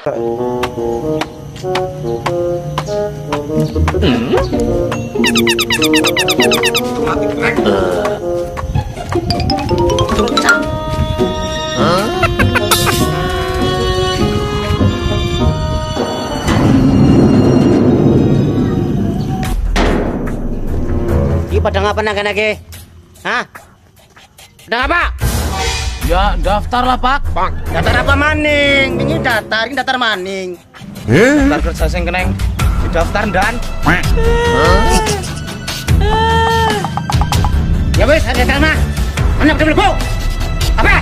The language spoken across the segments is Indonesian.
kok. Pada ngapa nake? Hah? Pada ngapa? Ya daftar lah Pak. Daftar apa maning? Ini daftar maning. Daftar kerja sing keneng didaftar dan. Ya wes, ada sama. Mana udah belum? Apa?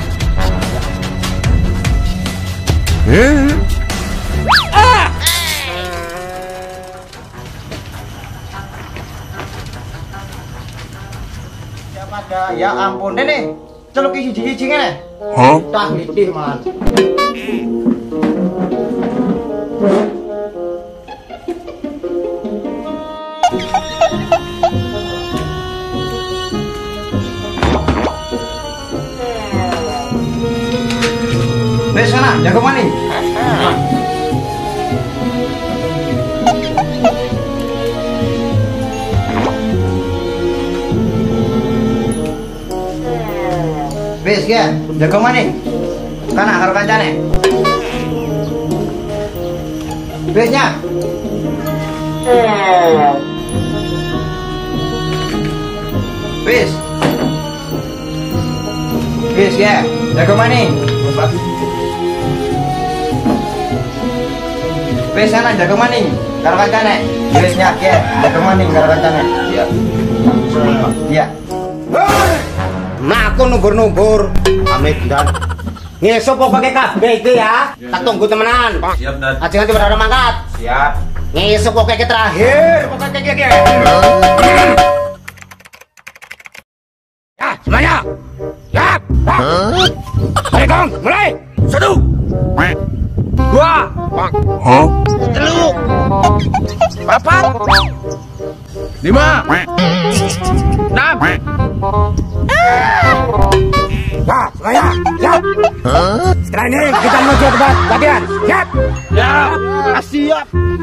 Ya ampun, Nenek. Celuk isi ngene. Tak nitih, Man. Wes sana, jago mani. Wes ya, jago mani. Kana karo kancane. Wesnya. Wes. Wes ya, jago mani. Wes sana jago maning karo kancane. Wes nya ya, jago maning karo kancane. Iya. Iya. Mak aku numbur-numbur. Amit dan ngesuk pokoknya kabeh iki ya. Tak tunggu temenan. Siap dan. Aja nganti pada mangkat. Siap. Ngesuk pokoknya terakhir. Pokoknya iki. Ya, semuanya. Siap. Baikong, mulai. 1 2 3 4 5 6 Nah, semuanya, siap. Sekarang ini kita menuju tempat latihan. Siap. Siap. Siap.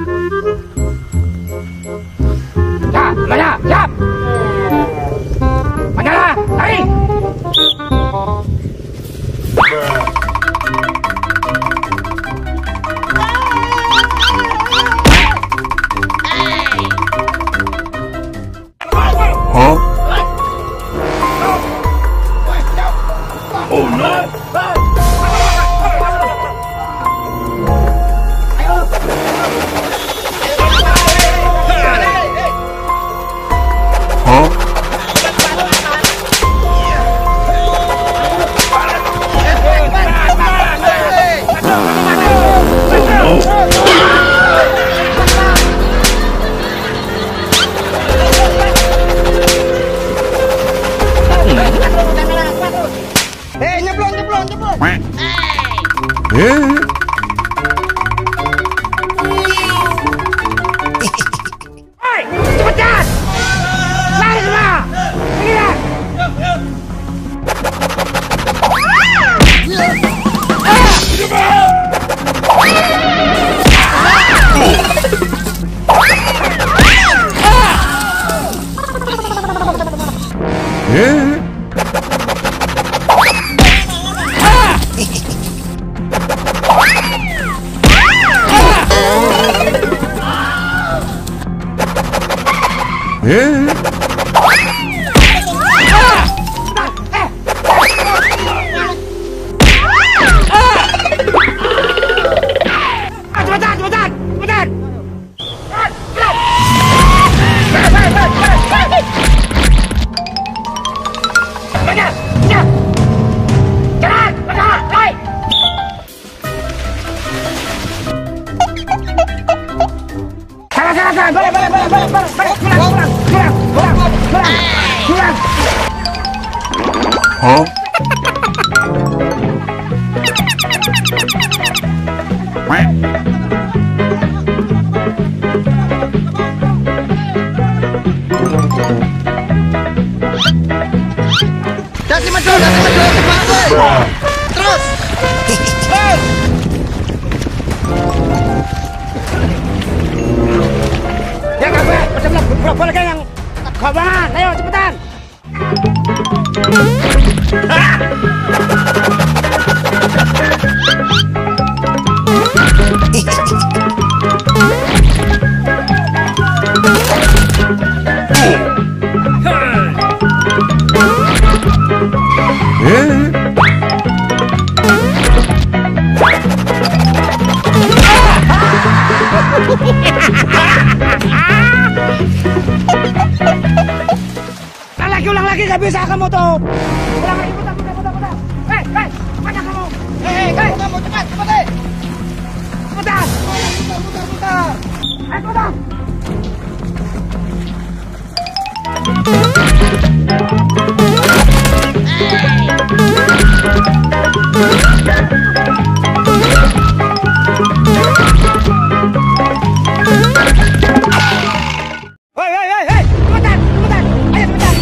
Ya, semuanya, siap. Menyala, lari. Oh no. Cepat! Lari semua! Lihat! Terus. lagi nggak bisa kamu tuh. Pulang lagi, putar. Hei, mana kamu? Hei, kamu cepat, cepat. Putar. Ayo putar. Hei, cepetan, ayo cepetan.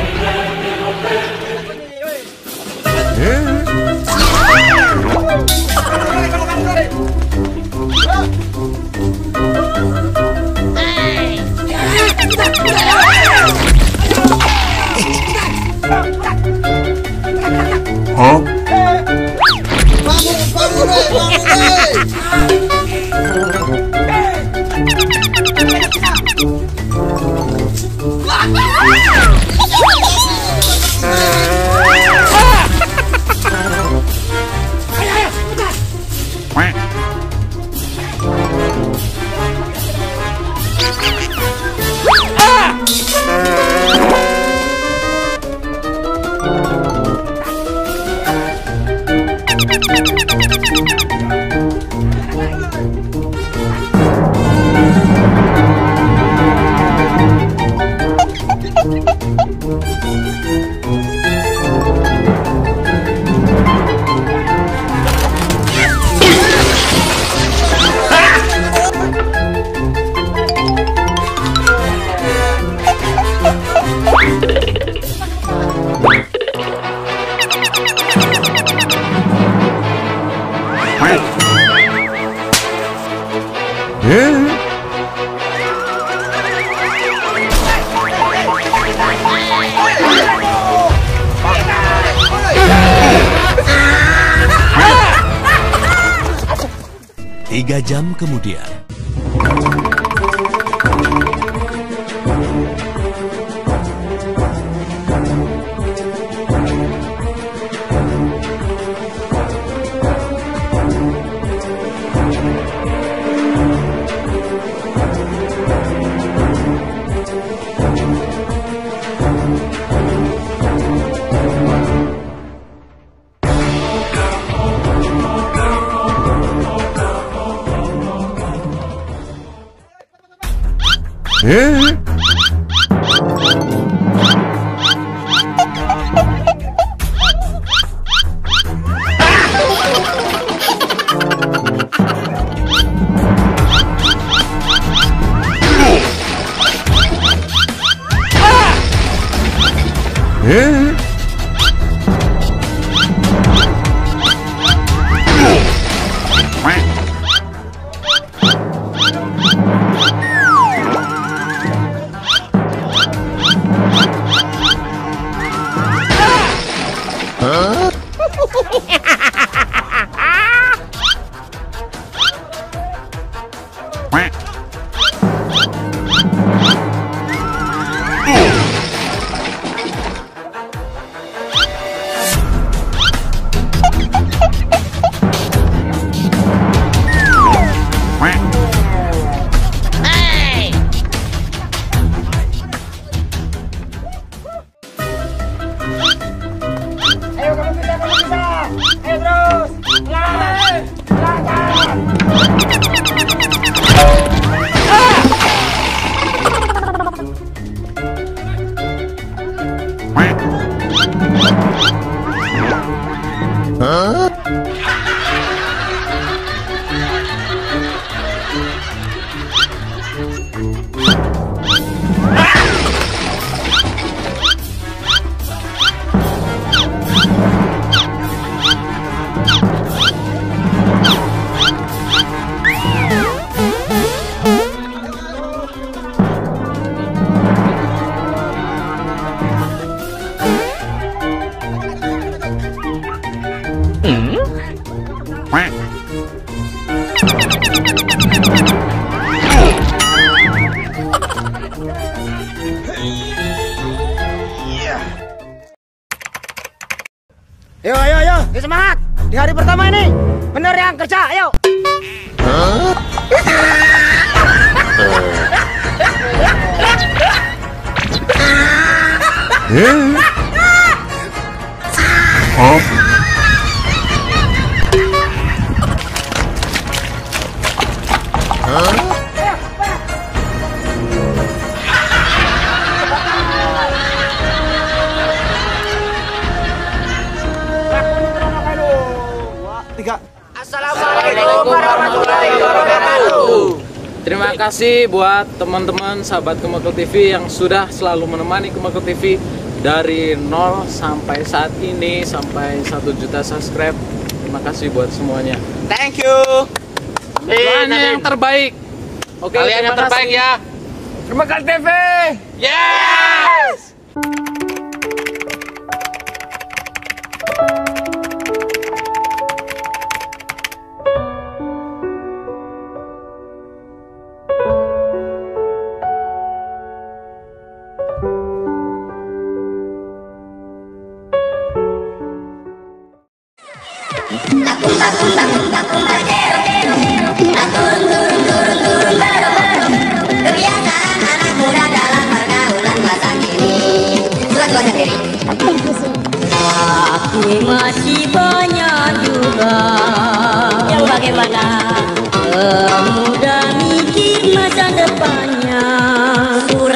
Tiga jam kemudian. Ayo kamu bisa. Ayo terus. Belakang. Ayo, semangat. Di hari pertama ini, bener yang kerja, ayo. Huh? Assalamualaikum warahmatullahi wabarakatuh. Terima kasih buat teman-teman sahabat Kemako TV yang sudah selalu menemani Kemako TV dari 0 sampai saat ini, sampai 1 juta subscribe. Terima kasih buat semuanya. Thank you. Doanya yang terbaik. Oke, Kalian yang terbaik ya. Terima kasih TV. Yes. Kebiasaan anak muda dalam pergaulan masa kini. Buat sendiri. Tapi masih banyak juga yang bagaimana pemuda mikir masa depannya.